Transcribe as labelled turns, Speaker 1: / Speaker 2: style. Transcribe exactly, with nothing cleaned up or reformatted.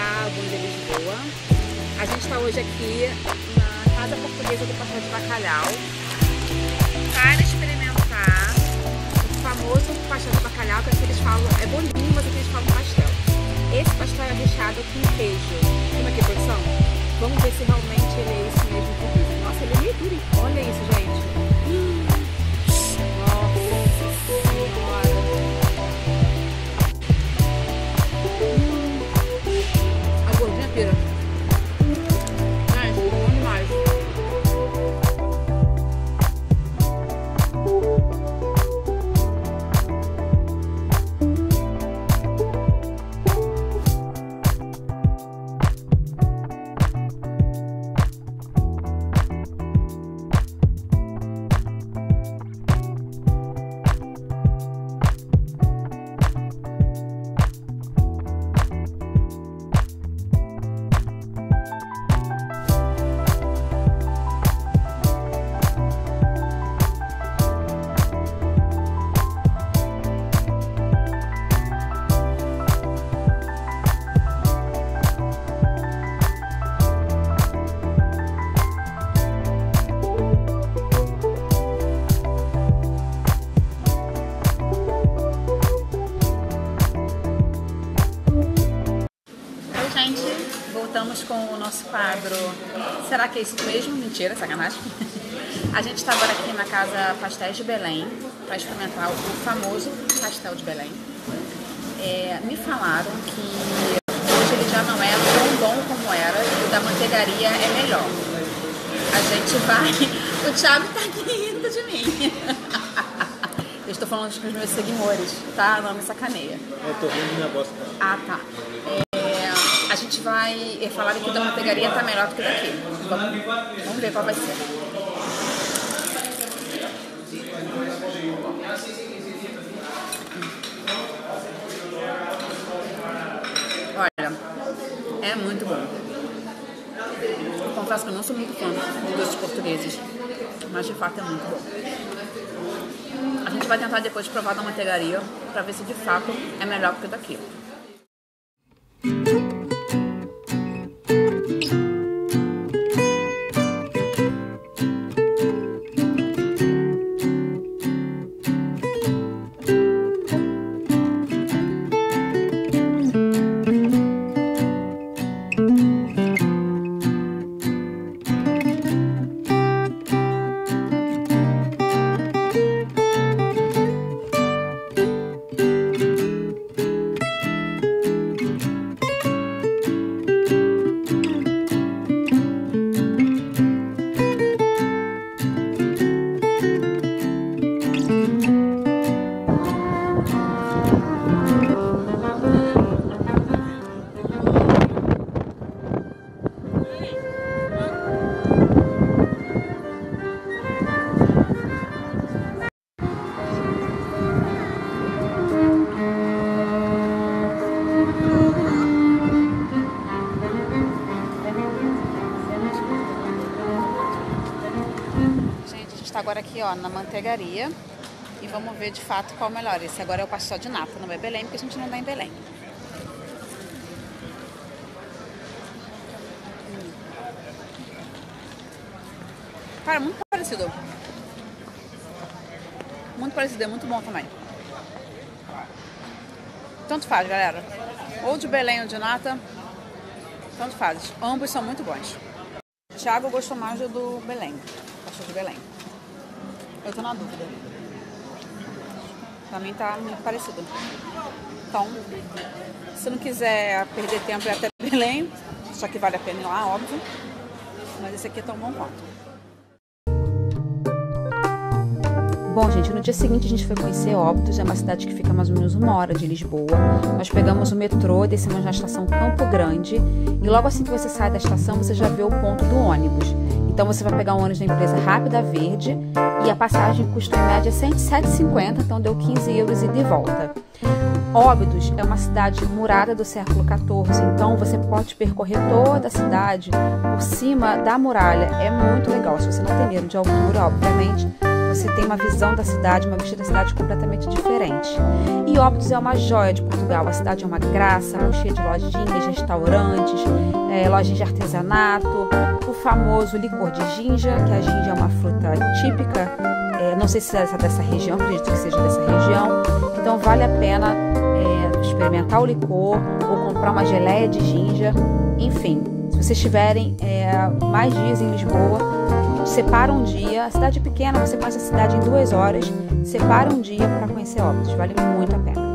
Speaker 1: para Bom Dia Lisboa. A gente está hoje aqui na Casa Portuguesa do Pastel de Bacalhau para experimentar o famoso pastel de bacalhau, que aqui eles falam, é bolinho, mas aqui eles falam pastel. Esse pastel é recheado com queijo. Como é que é, produção? Vamos ver se realmente ele é esse mesmo que dizem. Nossa, ele é meio duro. Olha isso, gente. Hum. Nossa Senhora. Hum. A gordinha pira. Gente, bom demais. Gente, voltamos com o nosso quadro. Será que é isso mesmo? Mentira, sacanagem. A gente está agora aqui na Casa Pastéis de Belém para experimentar o famoso pastel de Belém. É, me falaram que hoje ele já não é tão bom como era e o da manteigaria é melhor. A gente vai... O Thiago tá aqui rindo de mim. Eu estou falando com os meus seguidores, tá? Não me sacaneia.
Speaker 2: Eu tô rindo do negócio.
Speaker 1: Ah, tá. É... A gente vai falar que o da manteigaria tá melhor do que daqui. Vamos, vamos ver qual vai ser. Olha, é muito bom. Eu confesso que eu não sou muito fã de doces portugueses, mas de fato é muito bom. A gente vai tentar depois provar da manteigaria para ver se de fato é melhor do que daqui. Está agora aqui, ó, na manteigaria e vamos ver de fato qual é o melhor. Esse agora é o pastel de nata, não é Belém, porque a gente não dá em Belém. Hum. Cara, muito parecido. Muito parecido, é muito bom também. Tanto faz, galera. Ou de Belém ou de nata, tanto faz. Ambos são muito bons. O Thiago gostou mais do Belém, pastel de Belém. Eu tô na dúvida. Pra mim tá muito parecido. Então, se não quiser perder tempo e ir até Belém, só que vale a pena ir lá, óbvio. Mas esse aqui é tão bom quanto. Bom, gente, no dia seguinte a gente foi conhecer Óbidos, é uma cidade que fica mais ou menos uma hora de Lisboa. Nós pegamos o metrô, descemos na estação Campo Grande e logo assim que você sai da estação, você já vê o ponto do ônibus. Então você vai pegar um ônibus da empresa Rápida Verde e a passagem custa em média cento e sete reais e cinquenta centavos, então deu quinze euros e de volta. Óbidos é uma cidade murada do século quatorze, então você pode percorrer toda a cidade por cima da muralha. É muito legal, se você não tem medo de altura, obviamente,
Speaker 2: você tem uma visão da cidade, uma vista da cidade completamente diferente. E Óbidos é uma joia de Portugal. A cidade é uma graça, muito cheia de lojinhas, restaurantes, é, lojas de artesanato, o famoso licor de ginja, que a ginja é uma fruta típica, é, não sei se é dessa região, acredito que seja dessa região, então vale a pena é, experimentar o licor ou comprar uma geleia de ginja, enfim. Se vocês tiverem é, mais dias em Lisboa, separa um dia, a cidade é pequena, você conhece a cidade em duas horas, separa um dia para conhecer Óbidos, vale muito a pena.